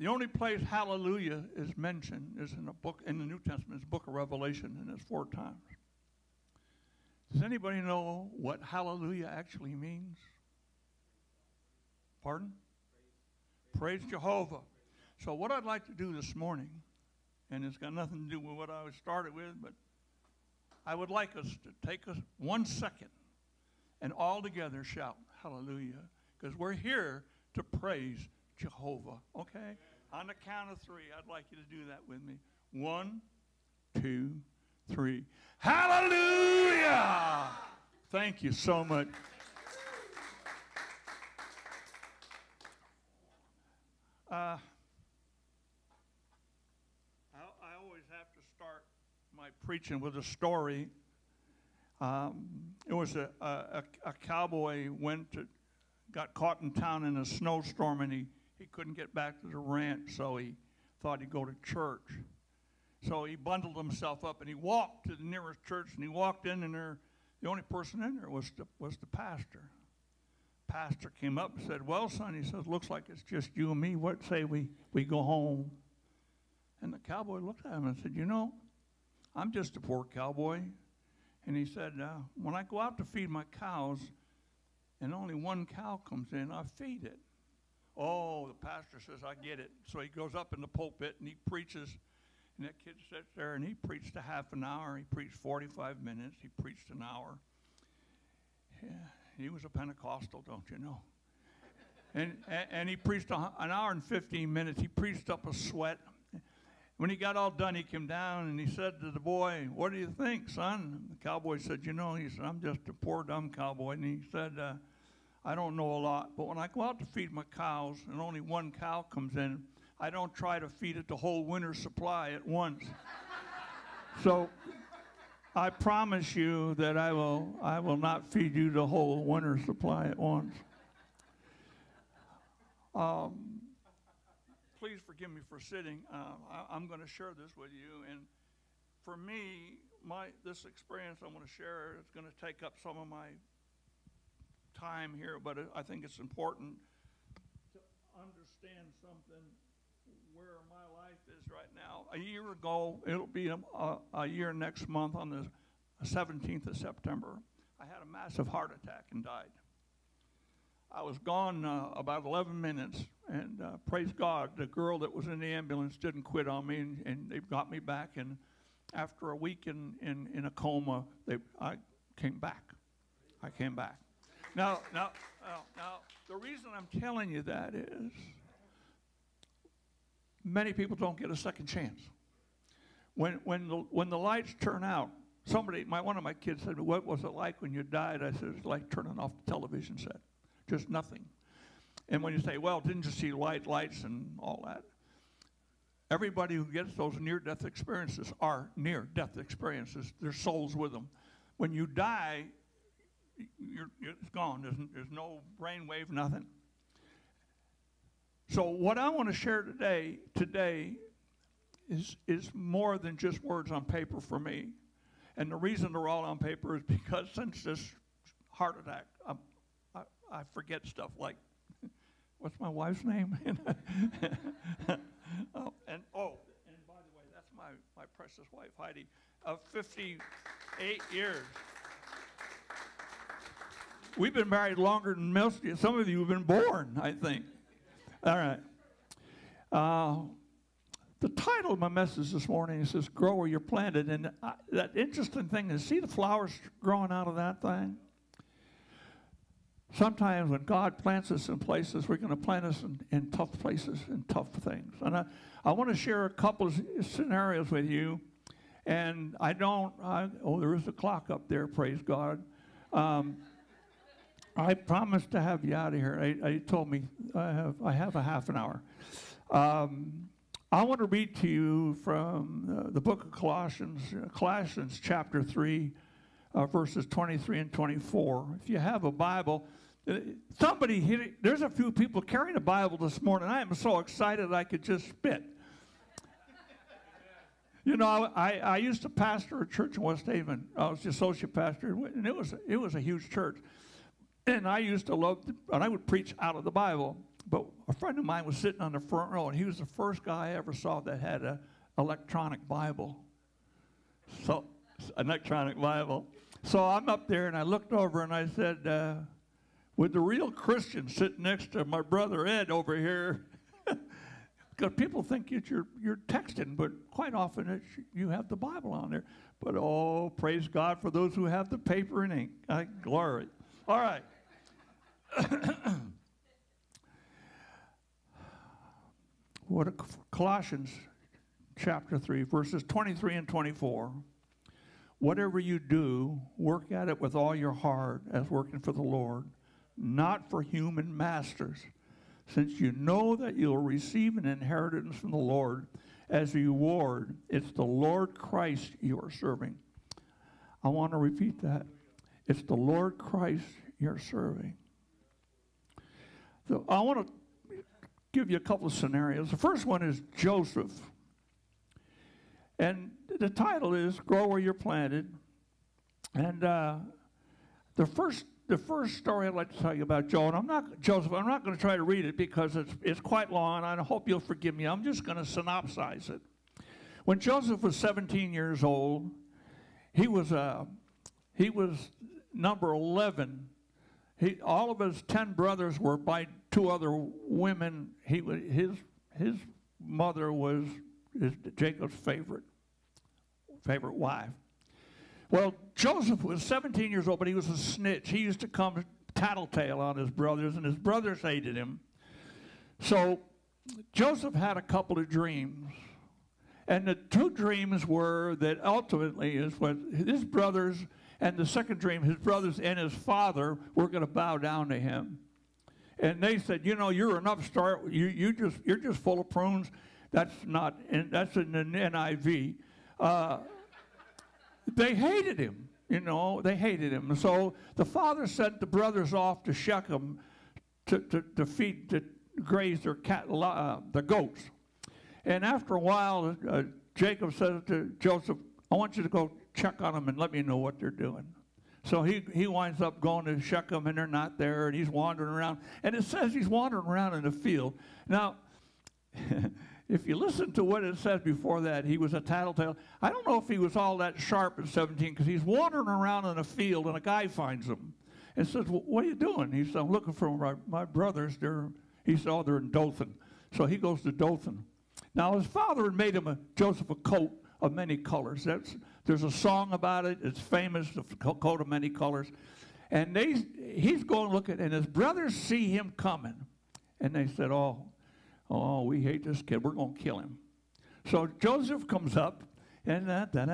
The only place hallelujah is mentioned is in a book in the New Testament. It's the book of Revelation, and it's 4 times. Does anybody know what hallelujah actually means? Pardon? Praise Jehovah. So what I'd like to do this morning, and it's got nothing to do with what I started with, but I would like us to take us 1 second and all together shout hallelujah, because we're here to praise Jehovah, okay? On the count of 3, I'd like you to do that with me. 1, 2, 3. Hallelujah! Thank you so much. I always have to start my preaching with a story. It was a cowboy got caught in town in a snowstorm, and he couldn't get back to the ranch, so he thought he'd go to church. So he bundled himself up, and he walked to the nearest church, and he walked in, and the only person in there was the pastor. Pastor came up and said, well, son, he says, looks like it's just you and me. What say we go home? And the cowboy looked at him and said, you know, I'm just a poor cowboy. And he said, when I go out to feed my cows and only 1 cow comes in, I feed it. Oh, the pastor says, I get it. So he goes up in the pulpit and he preaches. And that kid sits there and he preached a half an hour. He preached 45 minutes. He preached an hour. Yeah, he was a Pentecostal, don't you know? And he preached an hour and 15 minutes. He preached up a sweat. When he got all done, he came down and he said to the boy, what do you think, son? The cowboy said, you know, he said, I'm just a poor, dumb cowboy. And he said, I don't know a lot, but when I go out to feed my cows and only 1 cow comes in, I don't try to feed it the whole winter's supply at once. So I promise you that I will not feed you the whole winter's supply at once. Please forgive me for sitting. I'm going to share this with you. And for me, this experience I'm going to share is going to take up some of my time here, but I think it's important to understand something where my life is right now. A year ago, it'll be a year next month on the 17th of September, I had a massive heart attack and died. I was gone about 11 minutes, and praise God, the girl that was in the ambulance didn't quit on me, and they got me back, and after a week in a coma, I came back. I came back. Now, the reason I'm telling you that is many people don't get a second chance. When the lights turn out, one of my kids said, what was it like when you died? I said, it's like turning off the television set. Just nothing. And when you say, well, didn't you see lights and all that? Everybody who gets those near-death experiences are near-death experiences. Their souls with them. When you die, it's gone. There's no brainwave, nothing. So what I want to share today is more than just words on paper for me. And the reason they're all on paper is because since this heart attack, I forget stuff like, what's my wife's name? And by the way, that's my precious wife, Heidi, of 58 years. We've been married longer than most of you. Some of you have been born, I think. All right. The title of my message this morning says, Grow Where You're Planted. And that interesting thing is, see the flowers growing out of that thing? Sometimes when God plants us in places, we're going to plant us in tough places and tough things. And I want to share a couple of scenarios with you. And there is a clock up there, praise God. I promised to have you out of here. I told me I have a half an hour. I want to read to you from the book of Colossians chapter 3, verses 23 and 24. If you have a Bible, there's a few people carrying a Bible this morning. I am so excited I could just spit. You know, I used to pastor a church in West Haven. I was the associate pastor, and it was a huge church. And I used to love, and I would preach out of the Bible. But a friend of mine was sitting on the front row, and he was the first guy I ever saw that had an electronic Bible. So, an electronic Bible. So I'm up there, and I looked over, and I said, would the real Christian sit next to my brother Ed over here? Because people think you're texting, but quite often you have the Bible on there. But, oh, praise God for those who have the paper and ink. Glory. All right. Colossians chapter 3, verses 23 and 24. Whatever you do, work at it with all your heart as working for the Lord, not for human masters, since you know that you'll receive an inheritance from the Lord as a reward. It's the Lord Christ you are serving. I want to repeat that. It's the Lord Christ you're serving. So I want to give you a couple of scenarios. The first one is Joseph. And the title is Grow Where You're Planted. And the first story I'd like to tell you about Joseph, I'm not going to try to read it because it's quite long, and I hope you'll forgive me. I'm just going to synopsize it. When Joseph was 17 years old, he was number 11. All of his 10 brothers were by 2 other women. His mother was Jacob's favorite wife. Well, Joseph was 17 years old, but he was a snitch. He used to come tattletale on his brothers, and his brothers hated him. So Joseph had a couple of dreams. And the 2 dreams were that ultimately is what his brothers, and the second dream, his brothers and his father were going to bow down to him. And they said, you know, you're an upstart. You're just full of prunes. That's in the NIV. They hated him, you know. They hated him. So the father sent the brothers off to Shechem to graze their the goats. And after a while, Jacob said to Joseph, I want you to go check on them and let me know what they're doing. So he winds up going to Shechem, and they're not there, and he's wandering around. And it says he's wandering around in the field. Now, if you listen to what it says before that, he was a tattletale. I don't know if he was all that sharp at 17, because he's wandering around in a field, and a guy finds him and says, well, what are you doing? He said, I'm looking for my brothers. He said, oh, they're in Dothan. So he goes to Dothan. Now, his father had made Joseph a coat of many colors. There's a song about it. It's famous, the coat of many colors. And he's going looking, and his brothers see him coming. And they said, oh, we hate this kid. We're going to kill him. So Joseph comes up, and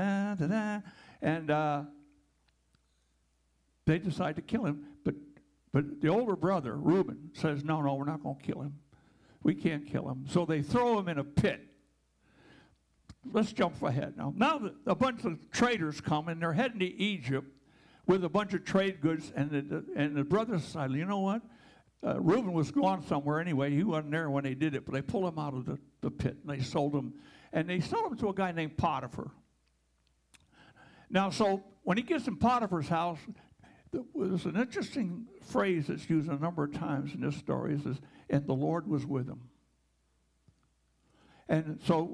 they decide to kill him. But the older brother, Reuben, says, no, we're not going to kill him. We can't kill him. So they throw him in a pit. Let's jump ahead now. Now a bunch of traders come, and they're heading to Egypt with a bunch of trade goods, and the brothers decided, you know what? Reuben was gone somewhere anyway. He wasn't there when they did it, but they pulled him out of the pit, and they sold him. And they sold him to a guy named Potiphar. Now, so when he gets in Potiphar's house, there's an interesting phrase that's used a number of times in this story. It says, and the Lord was with him. And so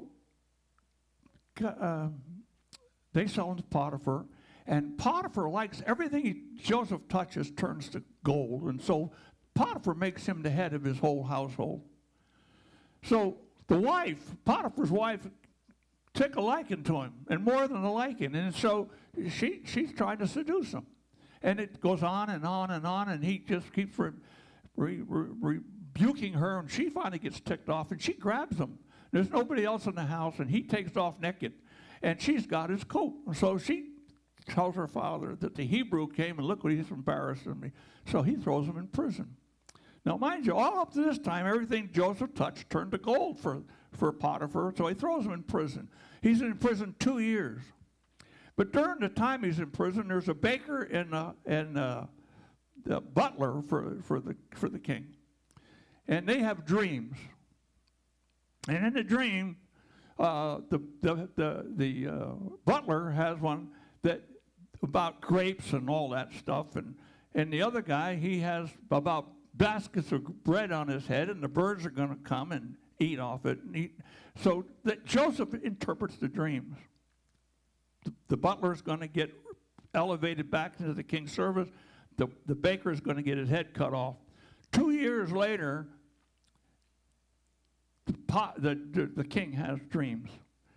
they sell him to Potiphar, and Potiphar likes everything Joseph touches turns to gold. And so Potiphar makes him the head of his whole household. So the wife, Potiphar's wife, took a liking to him, and more than a liking. And so she's trying to seduce him. And it goes on and on and on, and he just keeps rebuking her, and she finally gets ticked off, and she grabs him. There's nobody else in the house, and he takes off naked, and she's got his coat. So she tells her father that the Hebrew came, and look what he's embarrassing me. So he throws him in prison. Now, mind you, all up to this time, everything Joseph touched turned to gold for Potiphar, so he throws him in prison. He's in prison 2 years. But during the time he's in prison, there's a baker and the butler for the king. And they have dreams. And in the dream, the butler has one that about grapes and all that stuff, and the other guy, he has about baskets of bread on his head, and the birds are going to come and eat off it. And eat. So that Joseph interprets the dreams. The butler is going to get elevated back into the king's service. The baker is going to get his head cut off. 2 years later, the king has dreams.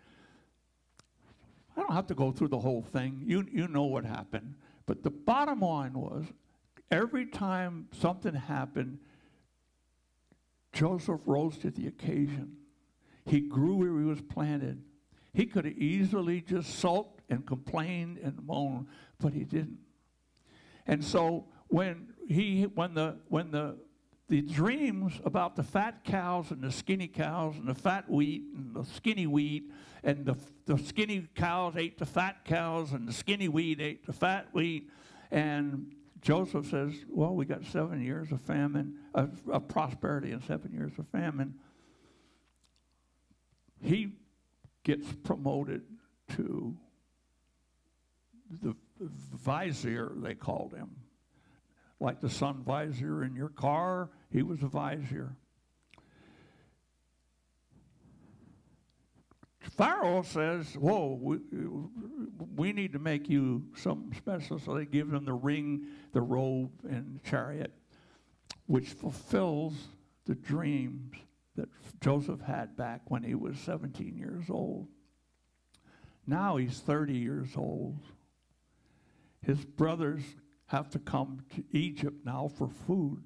I don't have to go through the whole thing. You know what happened. But the bottom line was, every time something happened, Joseph rose to the occasion. He grew where he was planted. He could have easily just sulked and complained and moaned, but he didn't. And so when the dreams about the fat cows and the skinny cows and the fat wheat and the skinny wheat and the skinny cows ate the fat cows and the skinny wheat ate the fat wheat, and Joseph says, well, we got 7 years of famine, of prosperity and 7 years of famine. He gets promoted to the vizier, they called him. Like the sun visor in your car, he was a vizier. Pharaoh says, whoa, we need to make you something special. So they give him the ring, the robe, and the chariot, which fulfills the dreams that Joseph had back when he was 17 years old. Now he's 30 years old. His brothers have to come to Egypt now for food.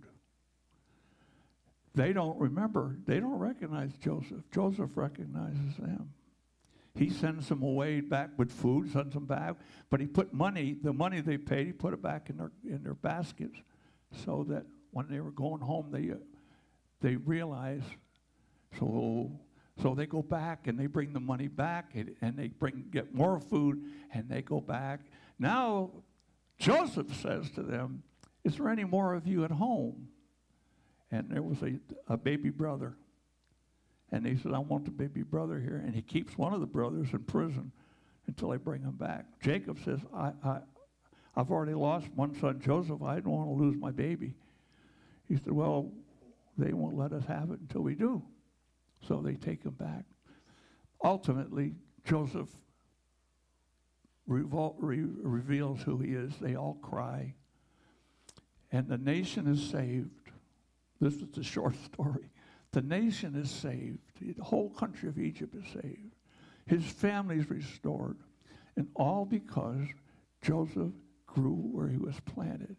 They don't remember. They don't recognize Joseph. Joseph recognizes them. He sends them away back with food, sends them back, but he put money, the money they paid, he put it back in their baskets, so that when they were going home, they realized. So they go back and they bring the money back, and they get more food, and they go back. Now Joseph says to them, "Is there any more of you at home?" And there was a baby brother. And he said, "I want the baby brother here." And he keeps one of the brothers in prison until they bring him back. Jacob says, I've already lost one son, Joseph. I don't want to lose my baby. He said, well, they won't let us have it until we do. So they take him back. Ultimately, Joseph reveals who he is. They all cry. And the nation is saved. This is the short story. The nation is saved. The whole country of Egypt is saved. His family is restored. And all because Joseph grew where he was planted.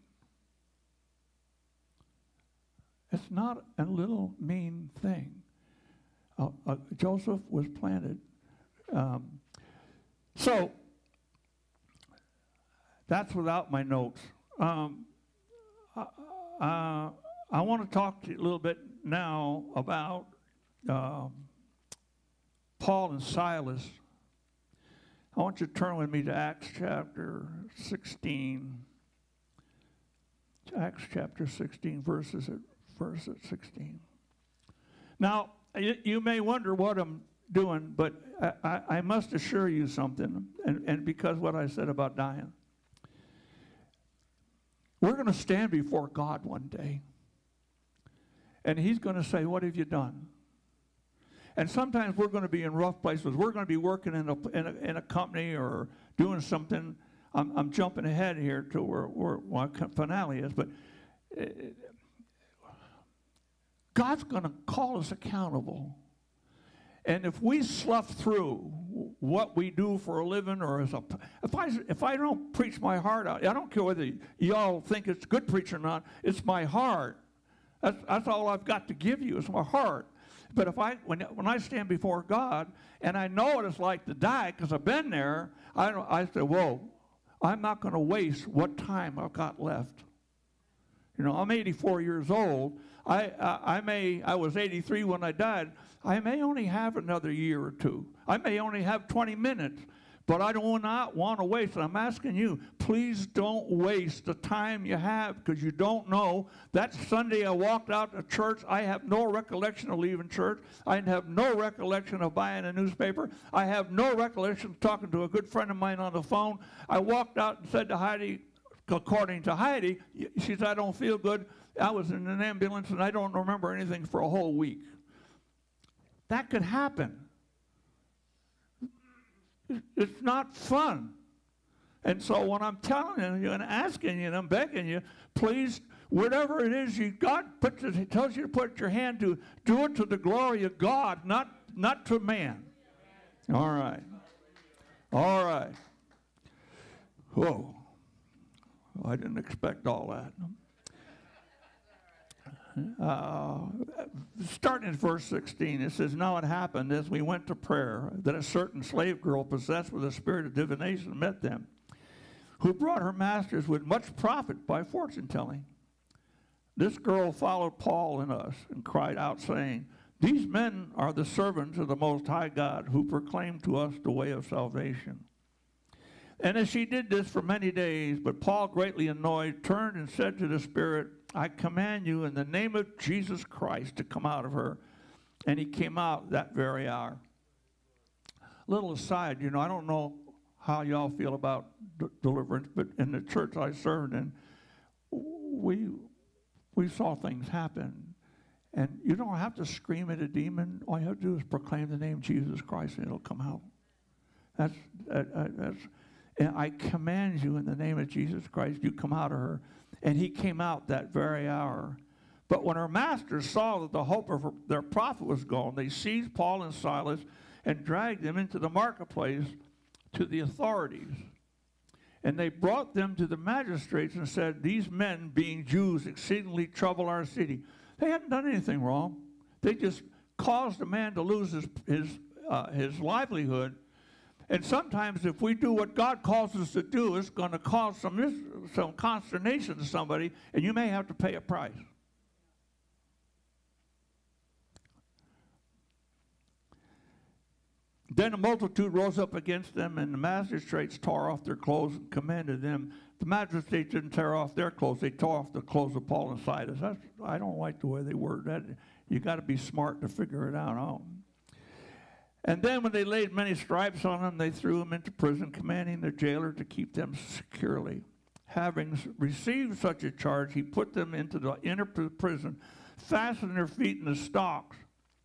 It's not a little mean thing. Joseph was planted. So, that's without my notes. I want to talk to you a little bit now about Paul and Silas. I want you to turn with me to Acts chapter 16. Acts chapter 16, verse 16. Now, you may wonder what I'm doing, but I must assure you something, and because what I said about dying. We're going to stand before God one day. And he's going to say, what have you done? And sometimes we're going to be in rough places. We're going to be working in a company or doing something. I'm jumping ahead here to where my finale is. But God's going to call us accountable. And if we slough through what we do for a living, or if I don't preach my heart out, I don't care whether y'all think it's good preaching or not, it's my heart. That's all I've got to give you is my heart. But when I stand before God and I know what it's like to die because I've been there, I say, whoa, I'm not going to waste what time I've got left. You know, I'm 84 years old. I was 83 when I died. I may only have another year or two. I may only have 20 minutes, but I do not want to waste it. I'm asking you, please don't waste the time you have, because you don't know. That Sunday I walked out of church, I have no recollection of leaving church. I have no recollection of buying a newspaper. I have no recollection of talking to a good friend of mine on the phone. I walked out and said to Heidi, according to Heidi, she said, I don't feel good. I was in an ambulance and I don't remember anything for a whole week. That could happen. It's not fun. And so when I'm telling you and asking you and I'm begging you, please, whatever it is God tells you to put your hand to, do it to the glory of God, not to man. All right. All right. Whoa. I didn't expect all that. Starting in verse 16, it says, now it happened as we went to prayer that a certain slave girl possessed with a spirit of divination met them, who brought her masters with much profit by fortune telling. This girl followed Paul and us and cried out, saying, these men are the servants of the Most High God, who proclaim to us the way of salvation. And as she did this for many days, but Paul, greatly annoyed, turned and said to the spirit, I command you in the name of Jesus Christ to come out of her. And he came out that very hour. Little aside, you know, I don't know how y'all feel about deliverance, but in the church I served in, we saw things happen. And you don't have to scream at a demon. All you have to do is proclaim the name of Jesus Christ and it'll come out. And I command you in the name of Jesus Christ, you come out of her. And he came out that very hour. But when her masters saw that the hope of their profit was gone, they seized Paul and Silas and dragged them into the marketplace to the authorities. And they brought them to the magistrates and said, these men, being Jews, exceedingly trouble our city. They hadn't done anything wrong. They just caused a man to lose his livelihood. And sometimes if we do what God calls us to do, it's going to cause some consternation to somebody, and you may have to pay a price. Then a multitude rose up against them, and the magistrates tore off their clothes and commanded them. The magistrates didn't tear off their clothes. They tore off the clothes of Paul and Silas. I don't like the way they word that. You got to be smart to figure it out. And then when they laid many stripes on them, they threw them into prison, commanding the jailer to keep them securely. Having received such a charge, he put them into the inner prison, fastened their feet in the stocks.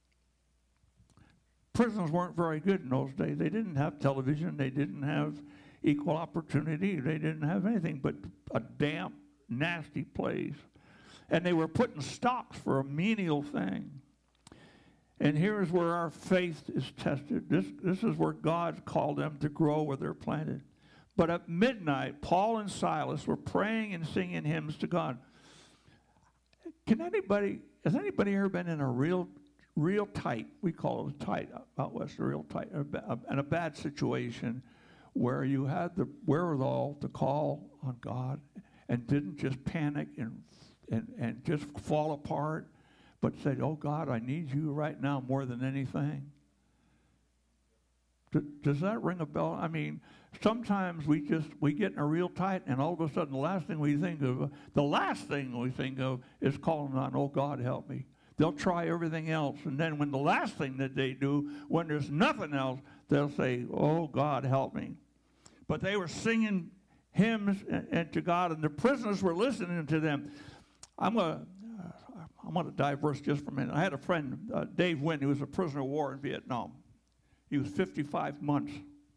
Prisons weren't very good in those days. They didn't have television. They didn't have equal opportunity. They didn't have anything but a damp, nasty place. And they were put in stocks for a menial thing. And here's where our faith is tested. This is where God called them to grow where they're planted. But at midnight, Paul and Silas were praying and singing hymns to God. Has anybody ever been in a real tight, we call it tight out west, real tight, in a bad situation where you had the wherewithal to call on God and didn't just panic and just fall apart, but said, oh God, I need you right now more than anything? Does that ring a bell? I mean, sometimes we get in a real tight, and all of a sudden the last thing we think of is calling on, oh God, help me. They'll try everything else, and then when the last thing that they do, when there's nothing else, they'll say, oh God, help me. But they were singing hymns and to God, and the prisoners were listening to them. I'm going to diverse just for a minute. I had a friend, Dave Wynn, who was a prisoner of war in Vietnam. He was 55 months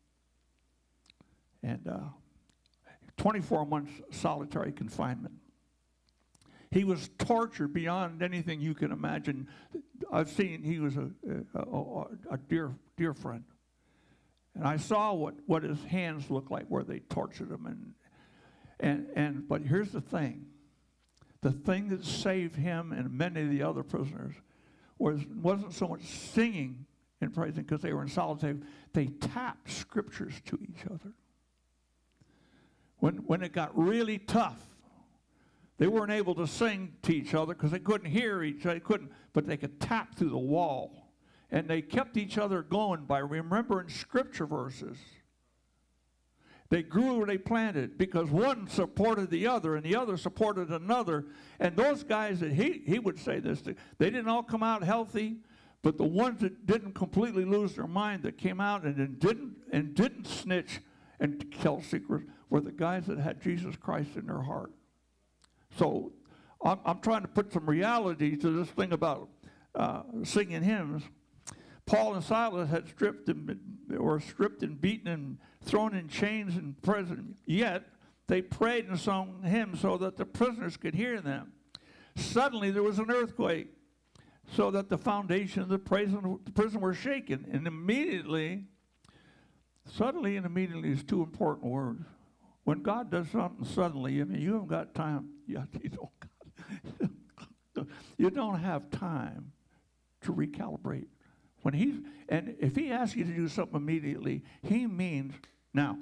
and 24 months solitary confinement. He was tortured beyond anything you can imagine. He was a dear friend. And I saw what his hands looked like where they tortured him. But here's the thing. The thing that saved him and many of the other prisoners wasn't so much singing and praising because they were in solitary. They tapped scriptures to each other. When it got really tough, they weren't able to sing to each other because they couldn't hear each other, but they could tap through the wall. And they kept each other going by remembering scripture verses. They grew where they planted because one supported the other and the other supported another. And those guys that he would say this to, they didn't all come out healthy, but the ones that didn't completely lose their mind, that came out and didn't snitch and tell secrets, were the guys that had Jesus Christ in their heart. So I'm trying to put some reality to this thing about singing hymns. Paul and Silas had were stripped and beaten and thrown in chains in prison. Yet they prayed and sung hymns so that the prisoners could hear them. Suddenly there was an earthquake, so that the foundation of the prison were shaken. And suddenly and immediately is two important words. When God does something suddenly, I mean, you haven't got time. You don't have time to recalibrate. And if he asks you to do something immediately, he means now.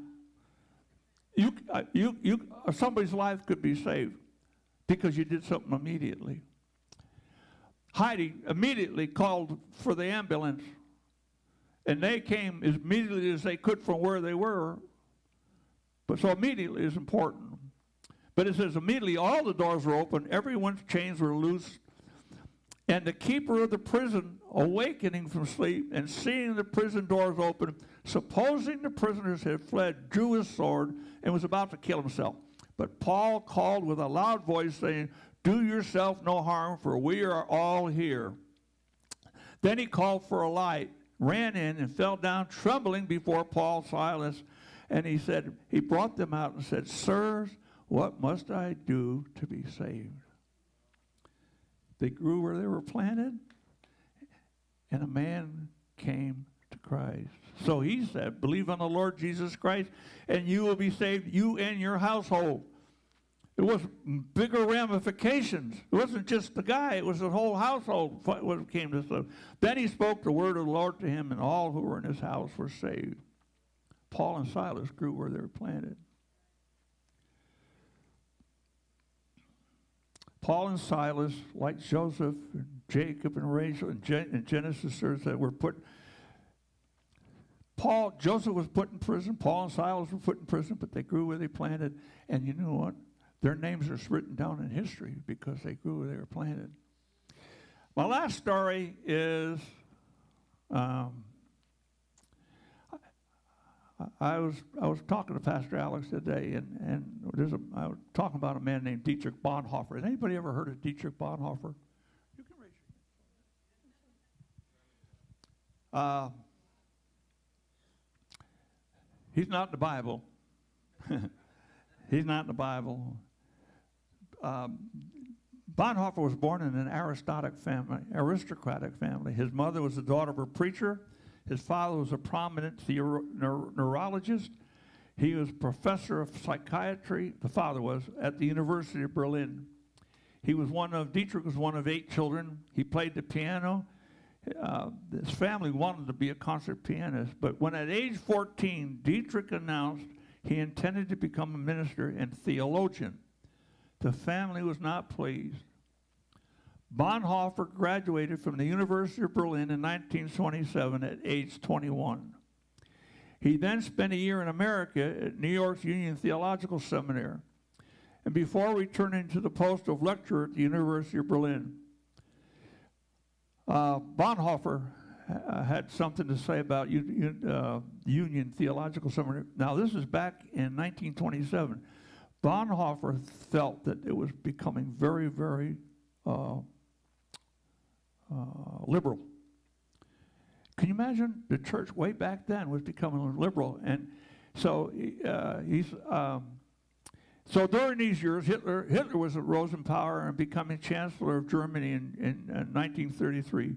Somebody's life could be saved because you did something immediately. Heidi immediately called for the ambulance, and they came as immediately as they could from where they were. But so immediately is important. But it says immediately all the doors were open, everyone's chains were loose, and the keeper of the prison, awakening from sleep and seeing the prison doors open, supposing the prisoners had fled, drew his sword and was about to kill himself. But Paul called with a loud voice, saying, "Do yourself no harm, for we are all here." Then he called for a light, ran in, and fell down trembling before Paul and Silas. And he brought them out and said, "Sirs, what must I do to be saved?" They grew where they were planted, and a man came to Christ. So he said, "Believe on the Lord Jesus Christ, and you will be saved, you and your household." It was bigger ramifications. It wasn't just the guy, it was the whole household what came to this. Then he spoke the word of the Lord to him, and all who were in his house were saved. Paul and Silas grew where they were planted. Paul and Silas, like Joseph and Jacob and Rachel in Genesis, that were put. Joseph was put in prison. Paul and Silas were put in prison, but they grew where they planted. And you know what? Their names are written down in history because they grew where they were planted. My last story is I was talking to Pastor Alex today, and I was talking about a man named Dietrich Bonhoeffer. Has anybody ever heard of Dietrich Bonhoeffer? You can raise your hand. He's not in the Bible. He's not in the Bible. Bonhoeffer was born in an aristocratic family. His mother was the daughter of a preacher. His father was a prominent neurologist. He was professor of psychiatry, the father was, at the University of Berlin. Dietrich was one of 8 children. He played the piano. His family wanted to be a concert pianist, but when at age 14, Dietrich announced he intended to become a minister and theologian, the family was not pleased. Bonhoeffer graduated from the University of Berlin in 1927 at age 21. He then spent a year in America at New York's Union Theological Seminary, and before returning to the post of lecturer at the University of Berlin. Bonhoeffer had something to say about Union Theological Seminary. Now, this is back in 1927. Bonhoeffer felt that it was becoming very, very liberal. Can you imagine? The church way back then was becoming liberal, and so so during these years, Hitler rose in power and becoming Chancellor of Germany in 1933.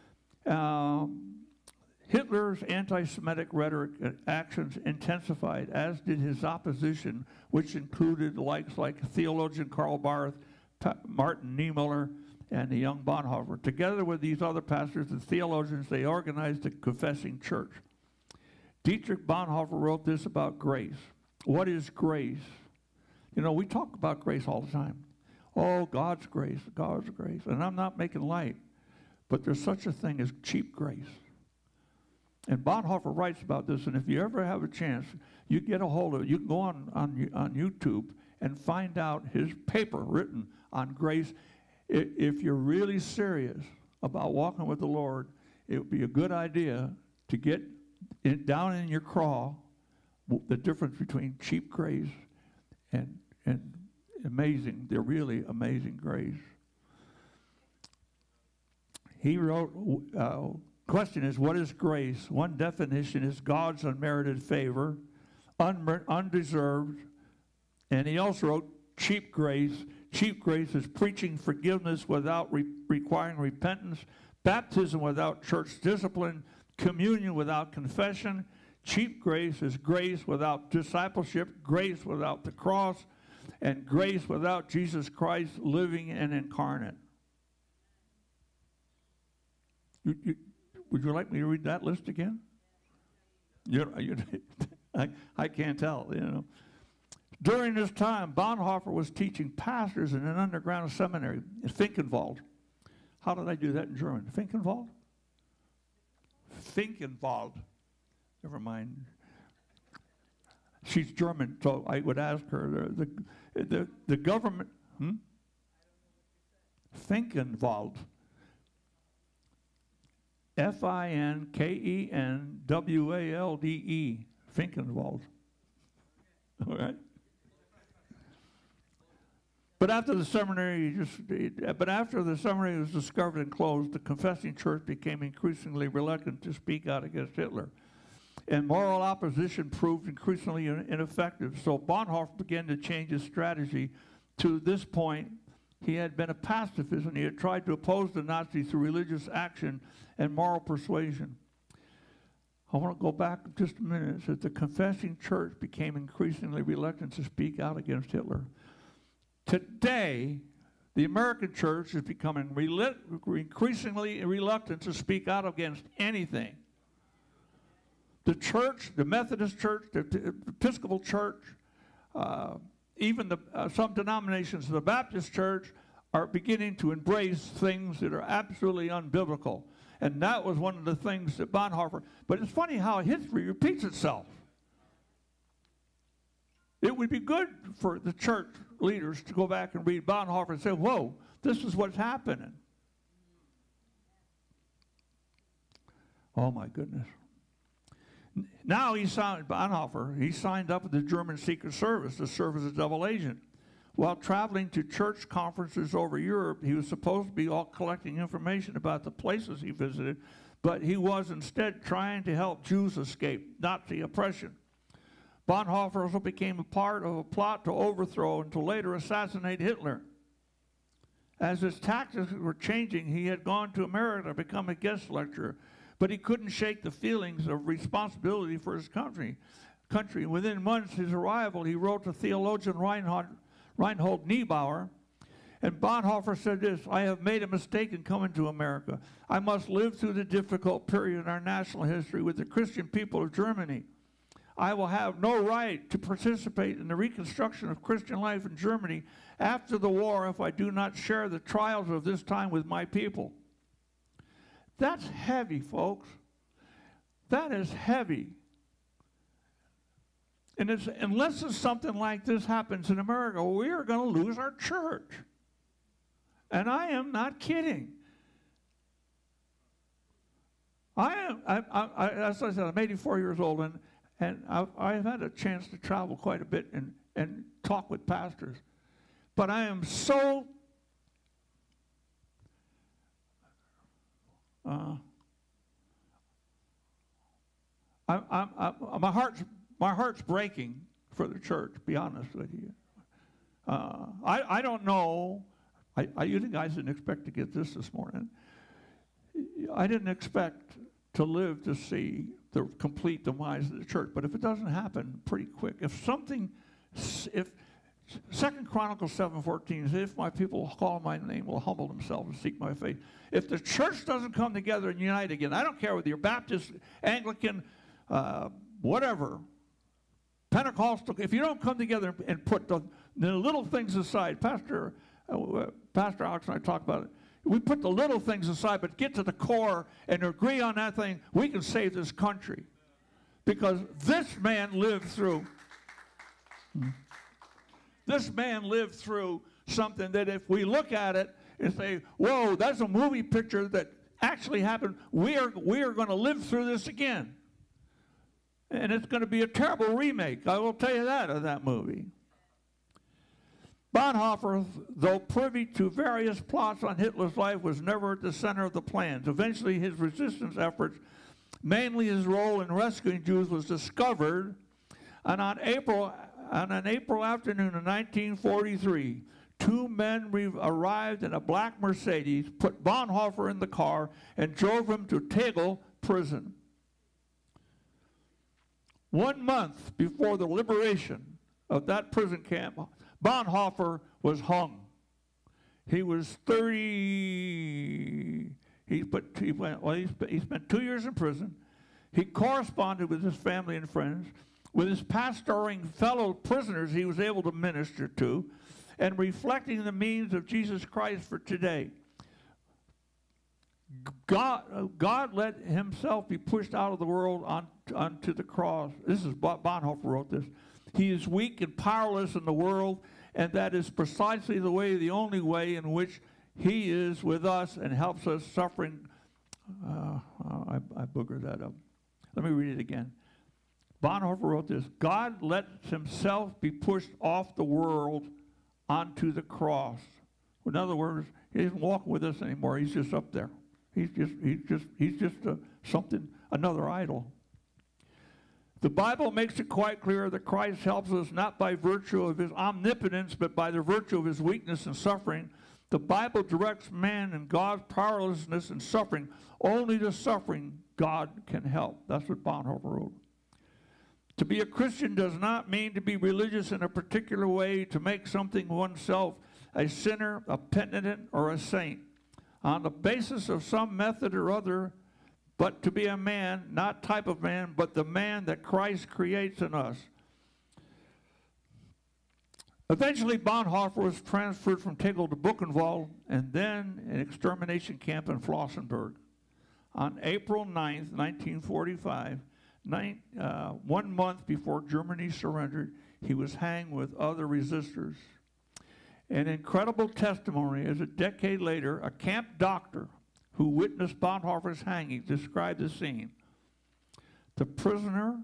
Hitler's anti-Semitic rhetoric and actions intensified, as did his opposition, which included the likes like theologian Karl Barth, Martin Niemöller, and the young Bonhoeffer. Together with these other pastors and theologians, they organized the Confessing Church. Dietrich Bonhoeffer wrote this about grace. What is grace? You know, we talk about grace all the time. Oh, God's grace, God's grace. And I'm not making light, but there's such a thing as cheap grace. And Bonhoeffer writes about this, and if you ever have a chance, you get a hold of it. You can go on YouTube and find out his paper written on grace. If you're really serious about walking with the Lord, it would be a good idea to get down in your craw the difference between cheap grace and amazing. They're really amazing grace. He wrote, question is, what is grace? One definition is God's unmerited favor, undeserved. And he also wrote cheap grace. Cheap grace is preaching forgiveness without requiring repentance, baptism without church discipline, communion without confession. Cheap grace is grace without discipleship, grace without the cross, and grace without Jesus Christ living and incarnate. Would you like me to read that list again? I can't tell, you know. During this time, Bonhoeffer was teaching pastors in an underground seminary in Finkenwald. How did I do that in German? Finkenwald? Finkenwald. Never mind. She's German, so I would ask her. The government. Finkenwald. Finkenwalde. Finkenwald. All right. But after the seminary was discovered and closed, the confessing church became increasingly reluctant to speak out against Hitler. And moral opposition proved increasingly ineffective. So Bonhoeffer began to change his strategy. To this point, he had been a pacifist, and he had tried to oppose the Nazis through religious action and moral persuasion. I want to go back just a minute. It says the confessing church became increasingly reluctant to speak out against Hitler. Today, the American church is becoming increasingly reluctant to speak out against anything. The church, the Methodist church, the Episcopal church, even some denominations of the Baptist church are beginning to embrace things that are absolutely unbiblical. And that was one of the things that Bonhoeffer, but it's funny how history repeats itself. It would be good for the church leaders to go back and read Bonhoeffer and say, whoa, this is what's happening. Oh my goodness. Now Bonhoeffer, he signed up with the German Secret Service to serve as a double agent. While traveling to church conferences over Europe, he was supposed to be all collecting information about the places he visited, but he was instead trying to help Jews escape Nazi oppression. Bonhoeffer also became a part of a plot to overthrow and to later assassinate Hitler. As his tactics were changing, he had gone to America to become a guest lecturer, but he couldn't shake the feelings of responsibility for his country. Within months of his arrival, he wrote to theologian Reinhold Niebuhr, and Bonhoeffer said this: I have made a mistake in coming to America. I must live through the difficult period in our national history with the Christian people of Germany. I will have no right to participate in the reconstruction of Christian life in Germany after the war if I do not share the trials of this time with my people. That's heavy, folks. That is heavy. And unless something like this happens in America, we are going to lose our church. And I am not kidding. As I said, I'm 84 years old, and I've had a chance to travel quite a bit and talk with pastors. But I am so my heart's breaking for the church, to be honest with you. I don't know. You guys didn't expect to get this morning. I didn't expect to live to see the complete demise of the church. But if it doesn't happen pretty quick, if 2 Chronicles 7:14 says, if my people will call my name, will humble themselves and seek my face. If the church doesn't come together and unite again, I don't care whether you're Baptist, Anglican, whatever, Pentecostal, if you don't come together and put the little things aside, Pastor Alex and I talk about it, we put the little things aside, but get to the core and agree on that thing, we can save this country. Because this man lived through something that if we look at it and say, whoa, that's a movie picture that actually happened, we are going to live through this again. And it's going to be a terrible remake, I will tell you that, of that movie. Bonhoeffer, though privy to various plots on Hitler's life, was never at the center of the plans. Eventually, his resistance efforts, mainly his role in rescuing Jews, was discovered, and on an April afternoon in 1943, two men arrived in a black Mercedes, put Bonhoeffer in the car, and drove him to Tegel prison. 1 month before the liberation of that prison camp, Bonhoeffer was hung. He was 30. He spent 2 years in prison. He corresponded with his family and friends. With his pastoring fellow prisoners he was able to minister to, and reflecting the means of Jesus Christ for today. God let himself be pushed out of the world onto the cross. This is Bonhoeffer wrote this. He is weak and powerless in the world, and that is precisely the only way in which he is with us and helps us suffering. I boogered that up. Let me read it again. Bonhoeffer wrote this. God lets himself be pushed off the world onto the cross. In other words, he isn't walking with us anymore. He's just up there. He's just something, another idol. The Bible makes it quite clear that Christ helps us not by virtue of his omnipotence, but by the virtue of his weakness and suffering. The Bible directs man and God's powerlessness and suffering. Only the suffering God can help. That's what Bonhoeffer wrote. To be a Christian does not mean to be religious in a particular way, to make something oneself a sinner, a penitent, or a saint, on the basis of some method or other, but to be a man, not type of man, but the man that Christ creates in us. Eventually, Bonhoeffer was transferred from Tegel to Buchenwald and then an extermination camp in Flossenburg. On April 9th, 1945, 1 month before Germany surrendered, he was hanged with other resistors. An incredible testimony is a decade later, a camp doctor who witnessed Bonhoeffer's hanging described the scene. The prisoners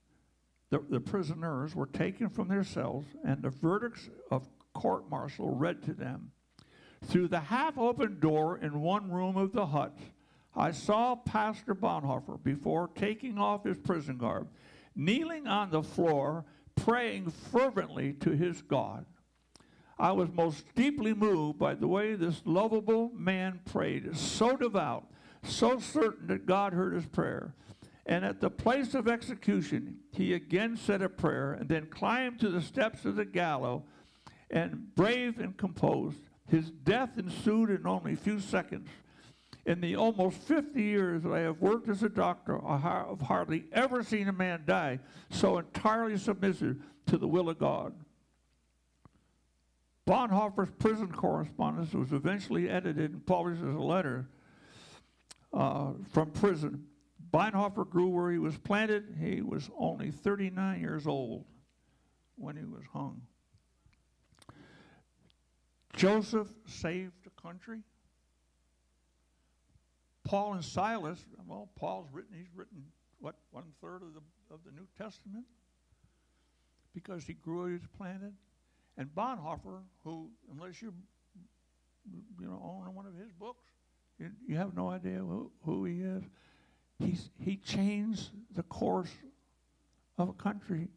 were taken from their cells, and the verdicts of court-martial read to them. Through the half-open door in one room of the hut, I saw Pastor Bonhoeffer, before taking off his prison garb, kneeling on the floor, praying fervently to his God. I was most deeply moved by the way this lovable man prayed, so devout, so certain that God heard his prayer. And at the place of execution, he again said a prayer and then climbed to the steps of the gallows, and brave and composed. His death ensued in only a few seconds. In the almost 50 years that I have worked as a doctor, I have hardly ever seen a man die so entirely submissive to the will of God. Bonhoeffer's prison correspondence was eventually edited and published as a letter from prison. Bonhoeffer grew where he was planted. He was only 39 years old when he was hung. Joseph saved the country. Paul and Silas, well, he's written, what, 1/3 of the New Testament? Because he grew where he was planted. And Bonhoeffer, who, unless you own one of his books, you have no idea who he is. He changed the course of a country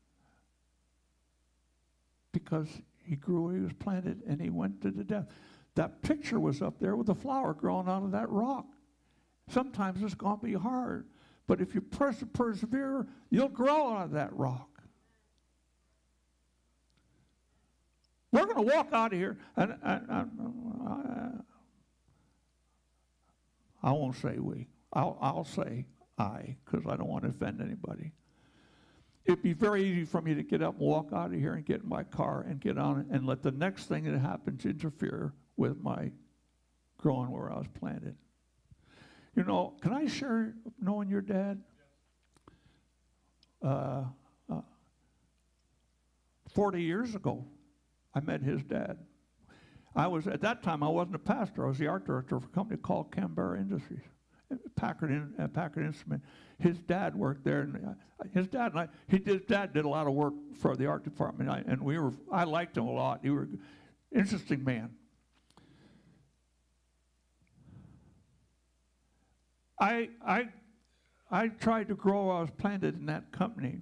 because he grew where he was planted and he went to the death. That picture was up there with a flower growing out of that rock. Sometimes it's going to be hard, but if you persevere, you'll grow out of that rock. We're going to walk out of here, and I won't say we. I'll say I, because I don't want to offend anybody. It'd be very easy for me to get up and walk out of here and get in my car and get on it and let the next thing that happens interfere with my growing where I was planted. You know, can I share knowing your dad? 40 years ago, I met his dad. At that time, I wasn't a pastor. I was the art director of a company called Canberra Industries. Packard Instrument. His dad worked there, and his dad did a lot of work for the art department, I liked him a lot. He was an interesting man. I tried to grow. I was planted in that company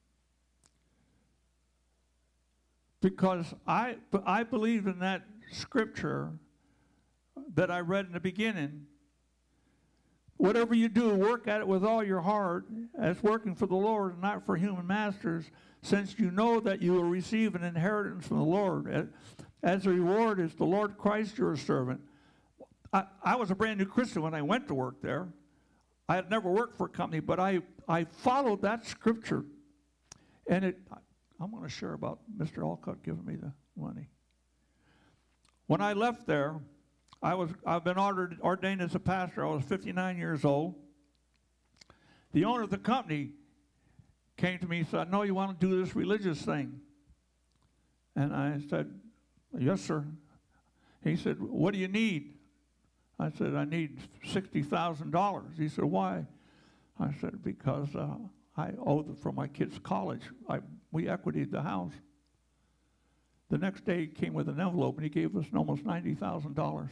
because I believe in that scripture that I read in the beginning. Whatever you do, work at it with all your heart, as working for the Lord and not for human masters, since you know that you will receive an inheritance from the Lord. As a reward is the Lord Christ your servant. I was a brand new Christian when I went to work there. I had never worked for a company, but I followed that scripture. And I'm going to share about Mr. Alcott giving me the money. When I left there, I've been ordained as a pastor. I was 59 years old. The owner of the company came to me and said, "I know you want to do this religious thing." And I said, "Yes, sir." He said, "What do you need?" I said, "I need $60,000. He said, "Why?" I said, "Because I owe for my kids' college. We equitied the house." The next day he came with an envelope and he gave us almost $90,000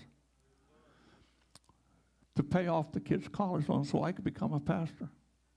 to pay off the kids' college loan so I could become a pastor.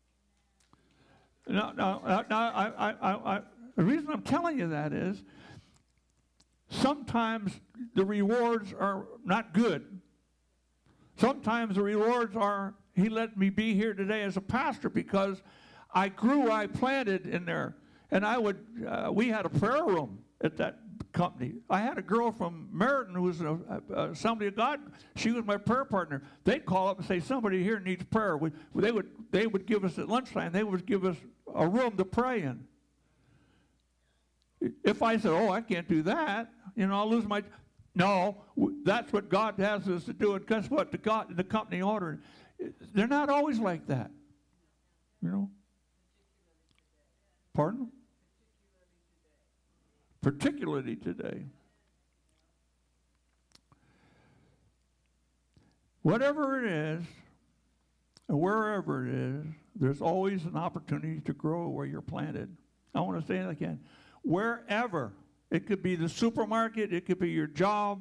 The reason I'm telling you that is sometimes the rewards are not good. Sometimes the rewards are, he let me be here today as a pastor because I planted in there. And we had a prayer room at that company. I had a girl from Meriden who was an Assembly of God. She was my prayer partner. They'd call up and say, "Somebody here needs prayer." They would give us at lunchtime, they would give us a room to pray in. If I said, "Oh, I can't do that, I'll lose my..." No, that's what God has us to do. And guess what? The company order, they're not always like that. Pardon? Particularly today. Whatever it is, or wherever it is, there's always an opportunity to grow where you're planted. I want to say it again. Wherever. It could be the supermarket. It could be your job.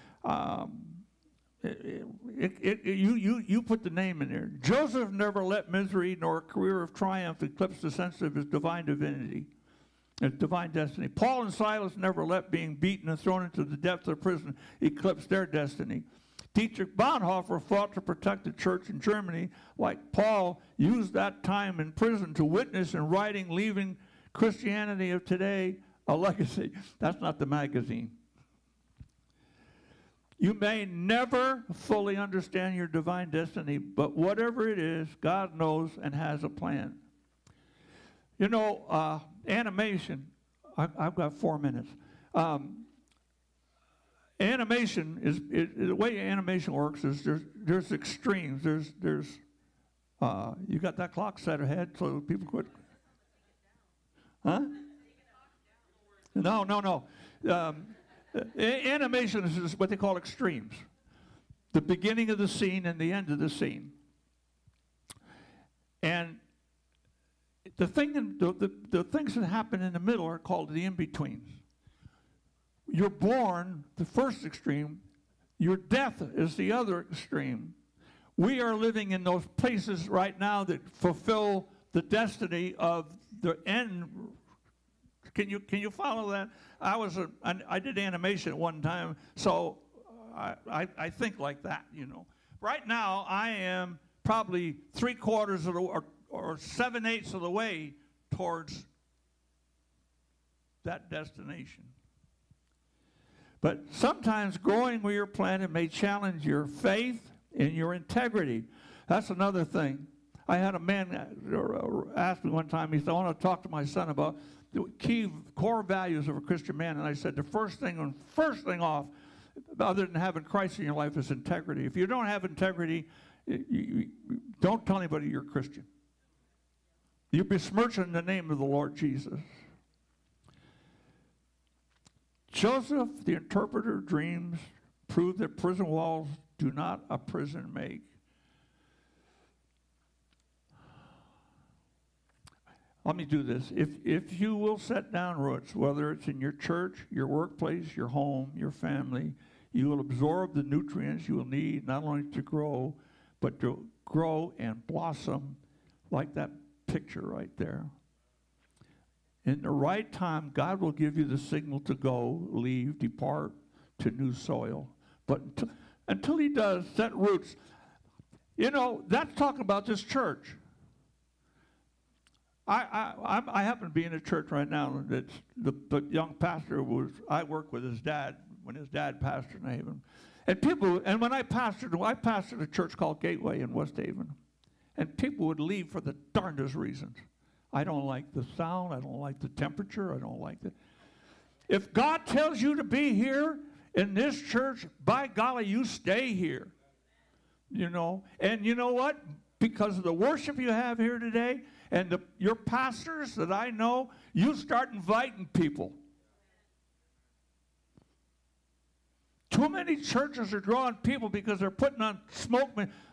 You put the name in there. Joseph never let misery nor a career of triumph eclipse the sense of his divine divinity, his divine destiny. Paul and Silas never let being beaten and thrown into the depths of prison eclipse their destiny. Dietrich Bonhoeffer fought to protect the church in Germany, like Paul used that time in prison to witness in writing, leaving Christianity of today a legacy. That's not the magazine. You may never fully understand your divine destiny, but whatever it is, God knows and has a plan. Animation, I've got 4 minutes. Animation is the way animation works is there's extremes. You got that clock set ahead so people could. Huh? No. Animation is what they call extremes. The beginning of the scene and the end of the scene. And the things that happen in the middle are called the in-betweens. You're born, the first extreme. Your death is the other extreme. We are living in those places right now that fulfill the destiny of the end. Can you follow that? I did animation at one time, so I think like that, Right now, I am probably 3/4 of the or 7/8 of the way towards that destination. But sometimes growing where you're planted may challenge your faith and your integrity. That's another thing. I had a man ask me one time, he said, "I want to talk to my son about the key core values of a Christian man." And I said, the first thing off, other than having Christ in your life, is integrity. If you don't have integrity, you don't tell anybody you're a Christian. You're besmirching the name of the Lord Jesus. Joseph, the interpreter of dreams, proved that prison walls do not a prison make. let me do this. If you will set down roots, whether it's in your church, your workplace, your home, your family, you will absorb the nutrients you will need not only to grow, but to grow and blossom like that picture right there. In the right time, God will give you the signal to go, leave, depart to new soil. But until he does, set roots. You know, that's talking about this church. I happen to be in a church right now that's the young pastor I worked with his dad when his dad pastored in Haven. And when I pastored a church called Gateway in West Haven. And people would leave for the darndest reasons. I don't like the sound, I don't like the temperature, I don't like the... If God tells you to be here in this church, by golly, you stay here. You know, and you know what? Because of the worship you have here today, and your pastors that I know, you start inviting people. Too many churches are drawing people because they're putting on smoke.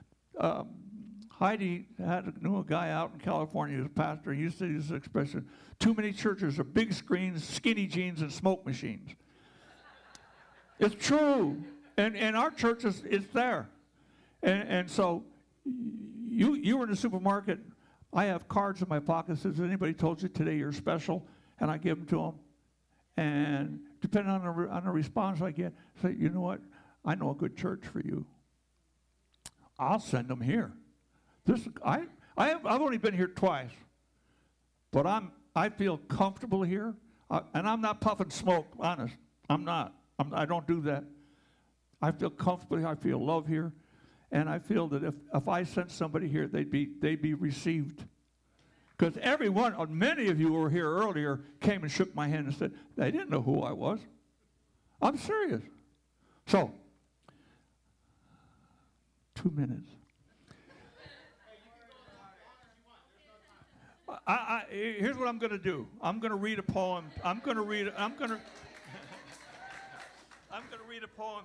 Heidi knew a guy out in California who's a pastor. He used to use this expression, too many churches are big screens, skinny jeans, and smoke machines. It's true. And our church is there. And so you were in the supermarket. I have cards in my pocket. Says, anybody told you today you're special? And I give them to them. And depending on the response I get, say, you know what? I know a good church for you. I'll send them here. I've only been here twice, but I feel comfortable here, and I'm not puffing smoke. Honest, I'm not. I don't do that. I feel comfortable here. I feel love here, and I feel that if I sent somebody here, they'd be received. Because many of you who were here earlier came and shook my hand and said they didn't know who I was. I'm serious. So, 2 minutes. Here's what I'm going to do. I'm going to read a poem. I'm going to read a poem to you. I'm going to read a poem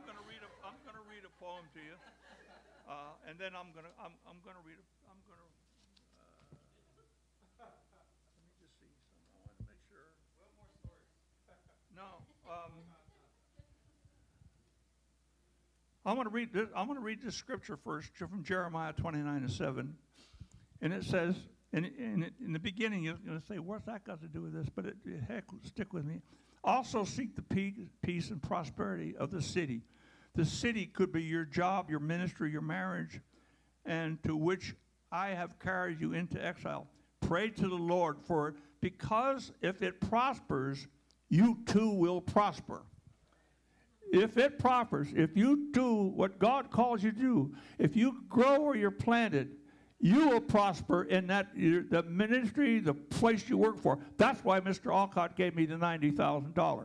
to you, and then I'm going to read. Let me just see something. I want to make sure. What more stories? No. I want to read this. I want to read this scripture first from Jeremiah 29:7, and it says. In the beginning, you're going to say, what's that got to do with this? But heck, stick with me. Also seek the peace and prosperity of the city. The city could be your job, your ministry, your marriage, and to which I have carried you into exile. Pray to the Lord for it, because if it prospers, you too will prosper. If it prospers, if you do what God calls you to do, if you grow where you're planted, you will prosper in the ministry, the place you work for. That's why Mr. Alcott gave me the $90,000.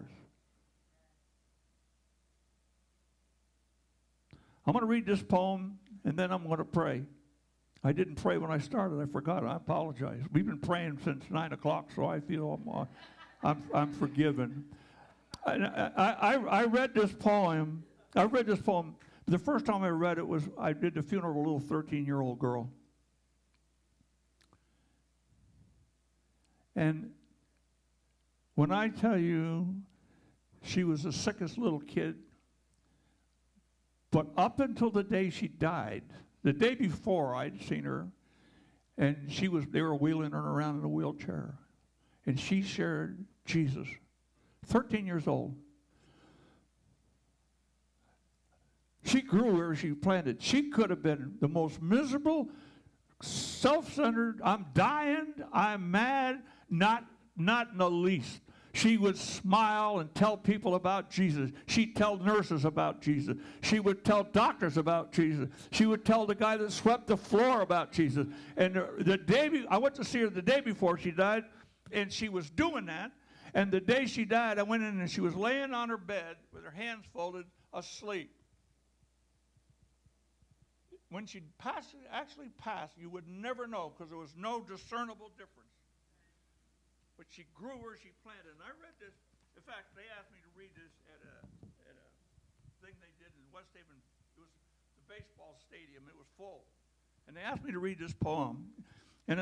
I'm going to read this poem, and then I'm going to pray. I didn't pray when I started. I forgot. I apologize. We've been praying since 9 o'clock, so I feel I'm forgiven. I read this poem. The first time I read it was I did the funeral of a little 13-year-old girl. And when I tell you she was the sickest little kid, but up until the day she died, the day before I'd seen her, and they were wheeling her around in a wheelchair, and she shared Jesus, 13 years old. She grew where she planted. She could have been the most miserable, self-centered, I'm dying, I'm mad, not in the least. She would smile and tell people about Jesus. She'd tell nurses about Jesus. She would tell doctors about Jesus. She would tell the guy that swept the floor about Jesus. And I went to see her the day before she died, and she was doing that. And the day she died, I went in and she was laying on her bed with her hands folded, asleep. When she actually passed, you would never know because there was no discernible difference. But she grew where she planted. And I read this. In fact, they asked me to read this at a thing they did in West Haven. It was the baseball stadium. It was full. And they asked me to read this poem. And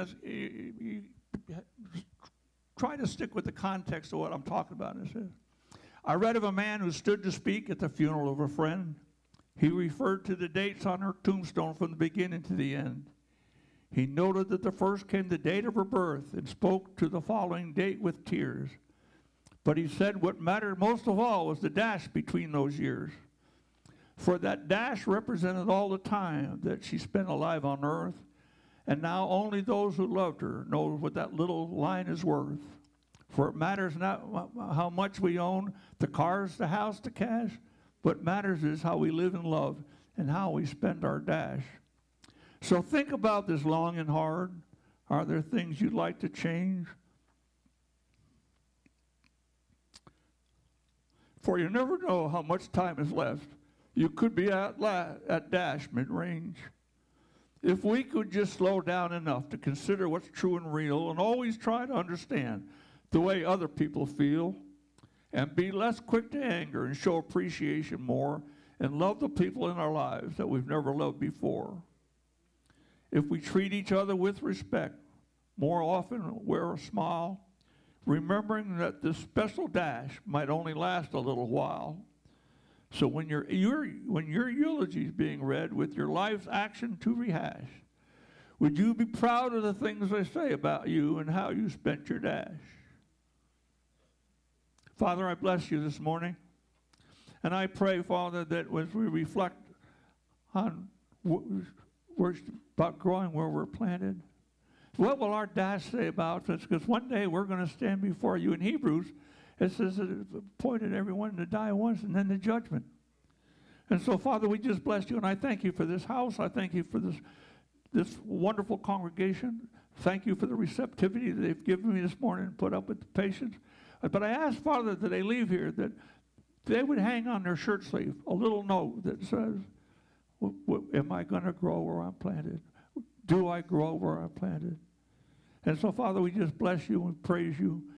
try to stick with the context of what I'm talking about. It says, I read of a man who stood to speak at the funeral of a friend. He referred to the dates on her tombstone from the beginning to the end. He noted that the first came the date of her birth and spoke to the following date with tears. But he said what mattered most of all was the dash between those years. For that dash represented all the time that she spent alive on earth, and now only those who loved her know what that little line is worth. For it matters not how much we own, the cars, the house, the cash. What matters is how we live in love and how we spend our dash. So think about this long and hard. Are there things you'd like to change? For you never know how much time is left. You could be at dash mid-range. If we could just slow down enough to consider what's true and real and always try to understand the way other people feel and be less quick to anger and show appreciation more and love the people in our lives that we've never loved before. If we treat each other with respect, more often wear a smile, remembering that this special dash might only last a little while. So when your eulogy is being read with your life's action to rehash, would you be proud of the things they say about you and how you spent your dash? Father, I bless you this morning. And I pray, Father, that as we reflect on about growing where we're planted, what will our dash say about this? Because one day we're going to stand before you. In Hebrews, it says it appointed everyone to die once and then the judgment. And so, Father, we just bless you, and I thank you for this house. I thank you for this wonderful congregation. Thank you for the receptivity that they've given me this morning and put up with the patience. But I ask, Father, that they leave here, that they would hang on their shirt sleeve a little note that says, am I going to grow where I'm planted? Do I grow where I'm planted? And so, Father, we just bless you and praise you